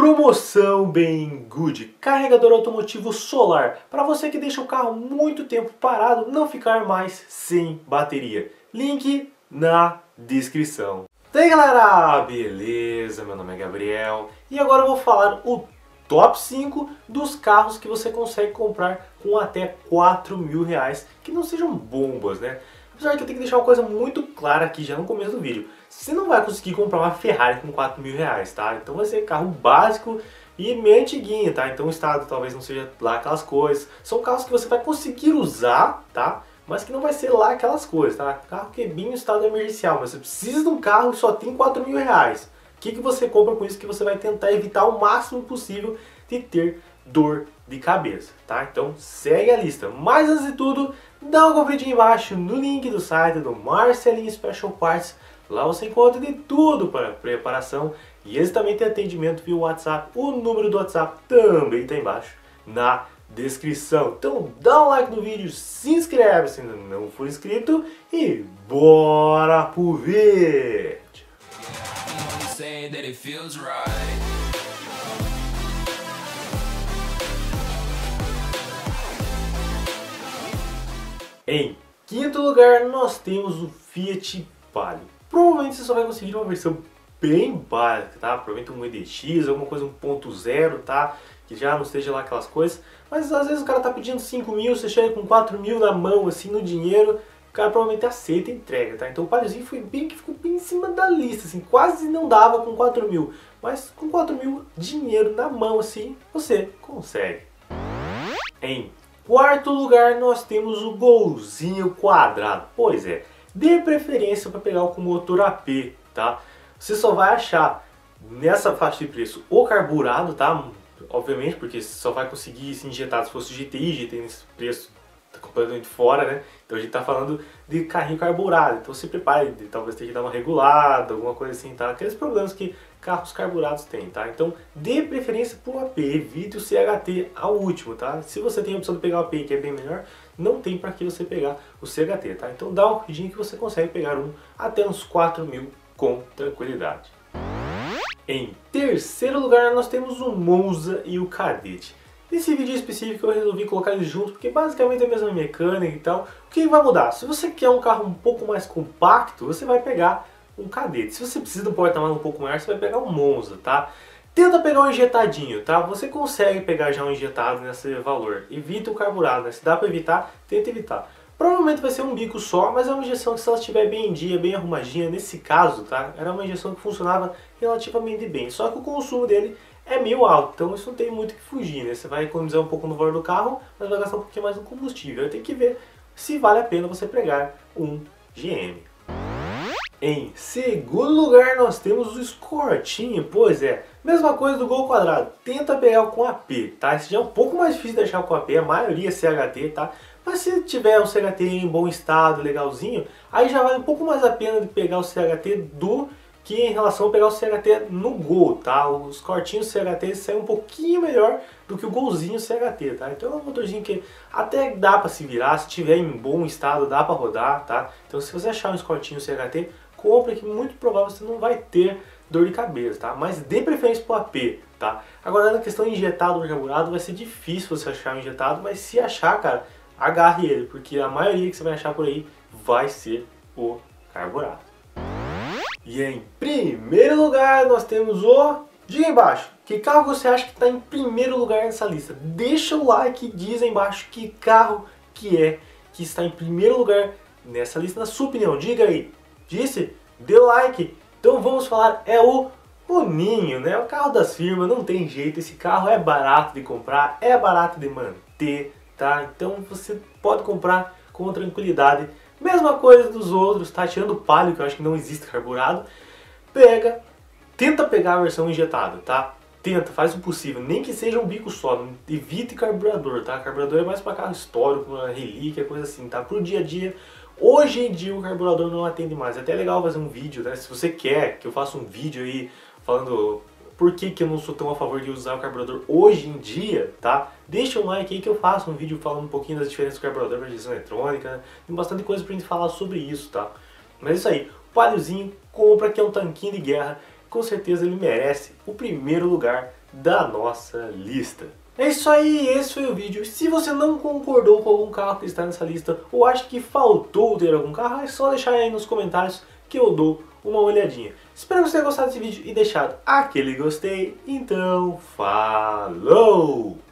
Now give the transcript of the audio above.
Promoção bem good, carregador automotivo solar, para você que deixa o carro muito tempo parado, não ficar mais sem bateria. Link na descrição. E aí galera, beleza? Meu nome é Gabriel e agora eu vou falar o top 5 dos carros que você consegue comprar com até R$ 4.000, que não sejam bombas, né? Apesar que eu tenho que deixar uma coisa muito clara aqui já no começo do vídeo. Você não vai conseguir comprar uma Ferrari com R$ 4.000, tá? Então vai ser carro básico e meio antiguinho, tá? Então o estado talvez não seja lá aquelas coisas. São carros que você vai conseguir usar, tá? Mas que não vai ser lá aquelas coisas, tá? Carro que é bem em estado emergencial, mas você precisa de um carro que só tem R$ 4.000. O que você compra com isso que você vai tentar evitar o máximo possível de ter dor de cabeça, tá? Então segue a lista. Mas antes de tudo, dá uma conferidinha embaixo no link do site do Marcelinho Special Parts. Lá você encontra de tudo para preparação e eles também têm atendimento via WhatsApp. O número do WhatsApp também está embaixo na descrição. Então dá um like no vídeo, se inscreve se ainda não for inscrito e bora pro vídeo! Em quinto lugar nós temos o Fiat Palio. Provavelmente você só vai conseguir uma versão bem básica, tá? Provavelmente um EDX, alguma coisa 1.0, tá? Que já não esteja lá aquelas coisas. Mas às vezes o cara tá pedindo 5.000, você chega com 4.000 na mão, assim, no dinheiro, o cara provavelmente aceita e entrega, tá? Então o Paliozinho ficou bem em cima da lista, assim, quase não dava com 4.000. Mas com 4.000 dinheiro na mão, assim, você consegue. Em quarto lugar nós temos o Golzinho quadrado. Pois é, dê preferência para pegar o com motor AP, tá? Você só vai achar nessa faixa de preço o carburado, tá? Obviamente, porque você só vai conseguir se injetar se fosse GTI nesse preço tá completamente fora, né? Então a gente tá falando de carrinho carburado. Então se prepare, talvez tenha que dar uma regulada, alguma coisa assim, tá? Aqueles problemas que carros carburados têm, tá? Então dê preferência pro AP, evite o CHT ao último, tá? Se você tem a opção de pegar o AP, que é bem melhor, não tem para que você pegar o CHT, tá? Então dá uma corridinha que você consegue pegar um até uns 4.000 com tranquilidade. Em terceiro lugar nós temos o Monza e o Kadett. Nesse vídeo específico eu resolvi colocar eles juntos porque basicamente é a mesma mecânica e tal. O que vai mudar? Se você quer um carro um pouco mais compacto, você vai pegar um Kadett. Se você precisa de um porta-malas um pouco maior, você vai pegar um Monza, tá? Tenta pegar um injetadinho, tá? Você consegue pegar já um injetado nesse valor. Evita o carburado, né? Se dá para evitar, tenta evitar. Provavelmente vai ser um bico só, mas é uma injeção que se ela estiver bem em dia, bem arrumadinha, nesse caso, tá? Era uma injeção que funcionava relativamente bem. Só que o consumo dele é meio alto, então isso não tem muito que fugir, né? Você vai economizar um pouco no valor do carro, mas vai gastar um pouquinho mais no combustível. Tem que ver se vale a pena você pegar um GM. Em segundo lugar nós temos o Escortinho, pois é, mesma coisa do Gol quadrado, tenta pegar o com AP, tá? Esse já é um pouco mais difícil de achar com AP, a maioria é CHT, tá? Mas se tiver um CHT em bom estado, legalzinho, aí já vale um pouco mais a pena de pegar o CHT do que em relação a pegar o CHT no Gol, tá? Os cortinhos CHT saem um pouquinho melhor do que o Golzinho CHT, tá? Então é um motorzinho que até dá para se virar, se tiver em bom estado dá para rodar, tá? Então se você achar um escortinho CHT, compra que muito provável você não vai ter dor de cabeça, tá? Mas dê preferência pro AP, tá? Agora na questão de injetado ou carburado vai ser difícil você achar um injetado, mas se achar, cara, agarre ele, porque a maioria que você vai achar por aí vai ser o carburado. E em primeiro lugar nós temos o... Diga aí embaixo, que carro você acha que está em primeiro lugar nessa lista? Deixa o like e diz aí embaixo que carro que está em primeiro lugar nessa lista, na sua opinião. Diga aí. Disse? Dê like. Então vamos falar, é o Ninho, né? O carro das firmas, não tem jeito. Esse carro é barato de comprar, é barato de manter, tá? Então você pode comprar com tranquilidade. Mesma coisa dos outros, tá? Tirando o Palio, que eu acho que não existe carburado. Tenta pegar a versão injetada, tá? Tenta, faz o possível, nem que seja um bico só, evite carburador, tá? Carburador é mais para carro histórico, uma relíquia, coisa assim, tá? Pro dia a dia, hoje em dia o carburador não atende mais. É até legal fazer um vídeo, né? Se você quer que eu faça um vídeo aí falando por que eu não sou tão a favor de usar o carburador hoje em dia, tá? Deixa um like aí que eu faço um vídeo falando um pouquinho das diferenças do carburador para direção eletrônica, né? Tem bastante coisa pra gente falar sobre isso, tá? Mas é isso aí, o Paliozinho, compra que é um tanquinho de guerra, com certeza ele merece o primeiro lugar da nossa lista. É isso aí, esse foi o vídeo. Se você não concordou com algum carro que está nessa lista ou acha que faltou ter algum carro, é só deixar aí nos comentários que eu dou uma olhadinha. Espero que você tenha gostado desse vídeo e deixado aquele gostei. Então, falou!